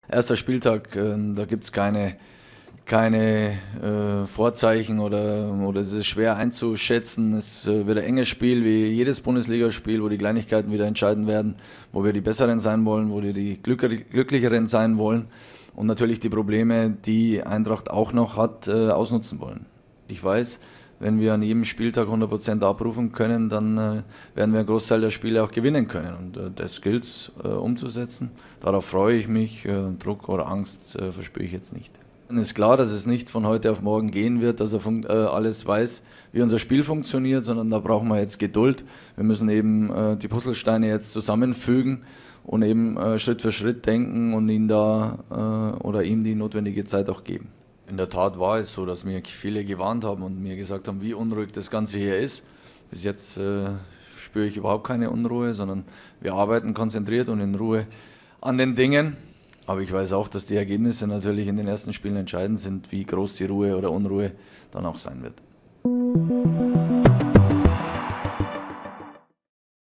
Erster Spieltag, da gibt es keine Vorzeichen oder es ist schwer einzuschätzen. Es wird ein enges Spiel wie jedes Bundesligaspiel, wo die Kleinigkeiten wieder entscheiden werden, wo wir die Besseren sein wollen, wo wir die Glücklicheren sein wollen und natürlich die Probleme, die Eintracht auch noch hat, ausnutzen wollen. Ich weiß, wenn wir an jedem Spieltag 100% abrufen können, dann werden wir einen Großteil der Spiele auch gewinnen können. Und das gilt es umzusetzen. Darauf freue ich mich. Druck oder Angst verspüre ich jetzt nicht. Dann ist klar, dass es nicht von heute auf morgen gehen wird, dass er alles weiß, wie unser Spiel funktioniert, sondern da brauchen wir jetzt Geduld. Wir müssen eben die Puzzlesteine jetzt zusammenfügen und eben Schritt für Schritt denken und ihm die notwendige Zeit auch geben. In der Tat war es so, dass mir viele gewarnt haben und mir gesagt haben, wie unruhig das Ganze hier ist. Bis jetzt spüre ich überhaupt keine Unruhe, sondern wir arbeiten konzentriert und in Ruhe an den Dingen. Aber ich weiß auch, dass die Ergebnisse natürlich in den ersten Spielen entscheidend sind, wie groß die Ruhe oder Unruhe dann auch sein wird.